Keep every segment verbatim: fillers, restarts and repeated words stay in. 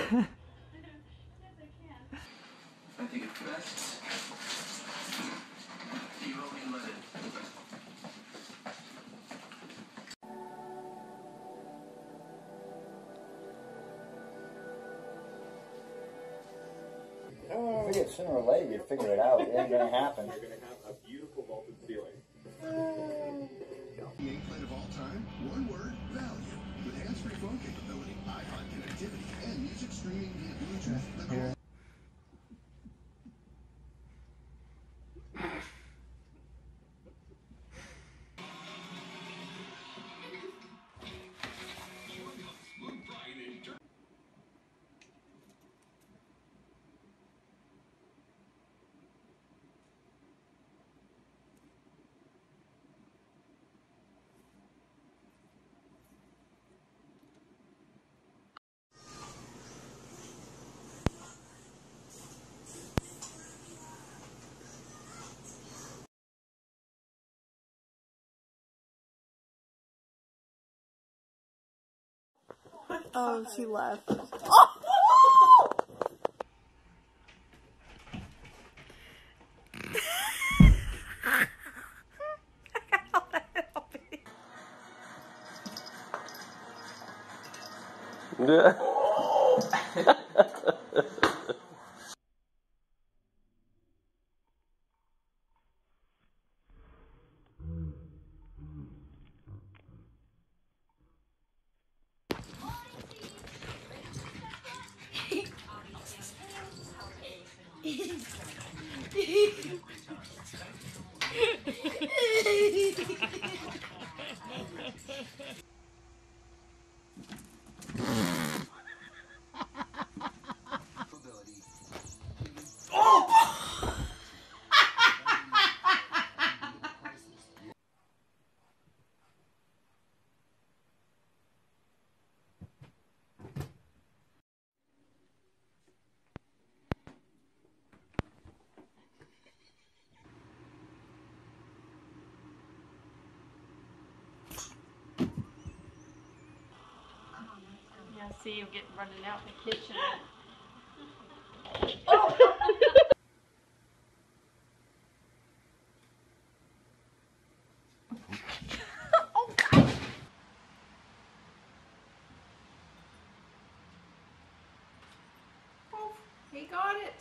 I think it's best. You only let it. I figured sooner or later you'd figure it out. It ain't gonna happen. You're gonna have a beautiful vaulted ceiling. The eighth plate of all time, one word, value. With hands-free phone capability, iPod connectivity, and music streaming via Bluetooth. The Here. Oh, she left. Yeah. Yeah, see you get running out in the kitchen. Oh, God. Oh, he got it.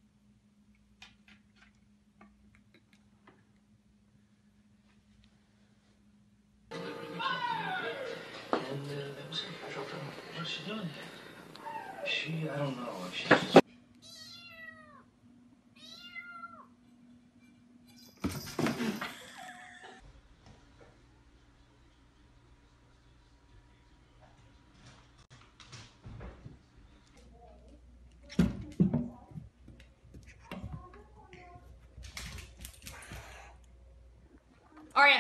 And uh, there was some pressure from her. What's she doing here? She, I don't know. She's just... Aria.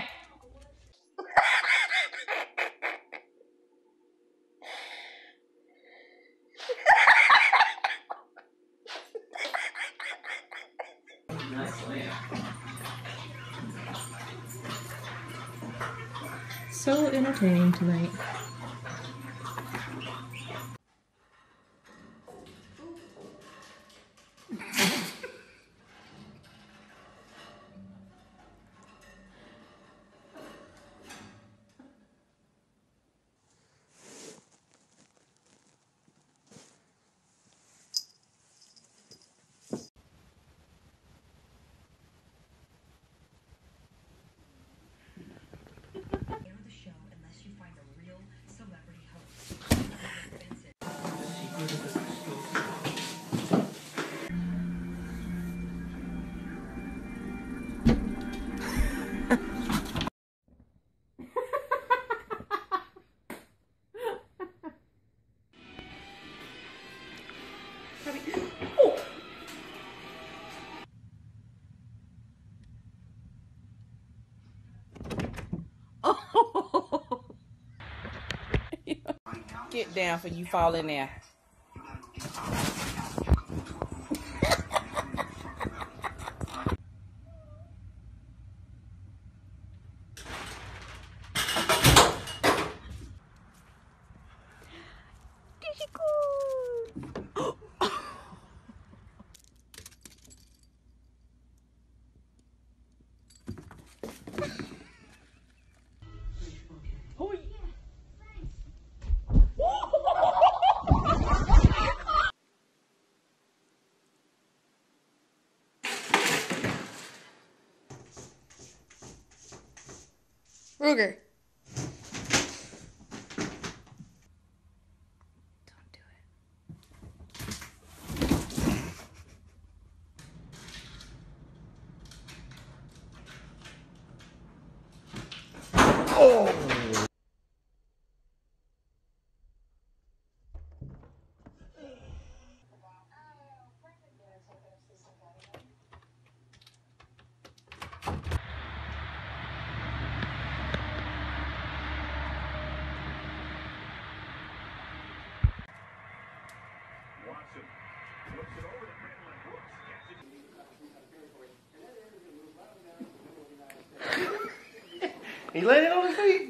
So entertaining tonight. Get down for you fall in there. Did she go? Ruger. Don't do it. Oh! He landed on his feet.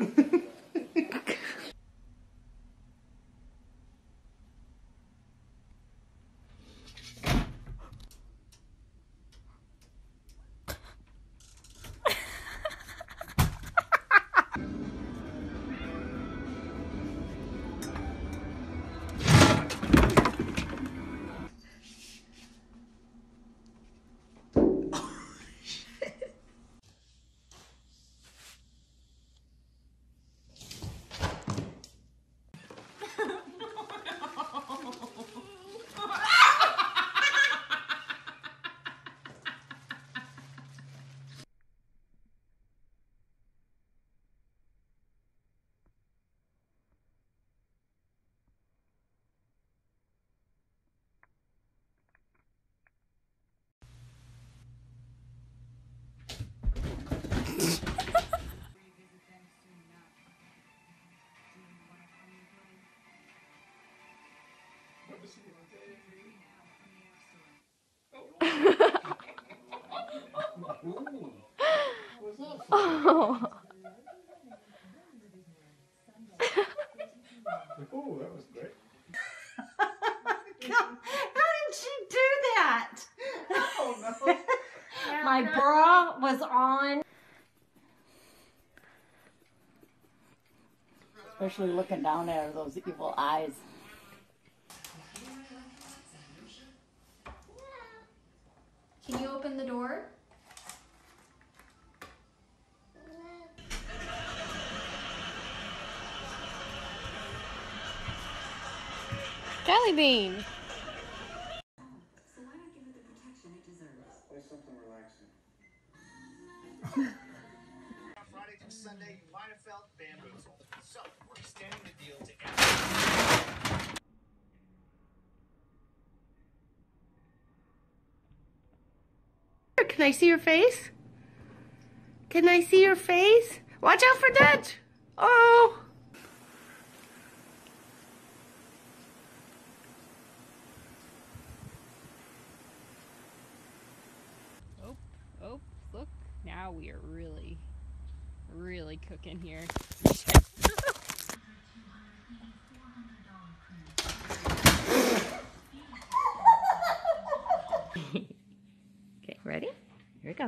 Oh. Oh, that was great. How did she do that? Oh no. My bra was on. Especially looking down at her, those evil eyes. Can you open the door? Jelly bean. So why not give it the protection it deserves? Play something relaxing. Friday through Sunday, you might have felt bamboozled. So we're extending the deal to everyone. Can I see your face? Can I see your face? Watch out for that. Oh. Oh, oh, look. Now we are really, really cooking here. Okay, ready? Here we go.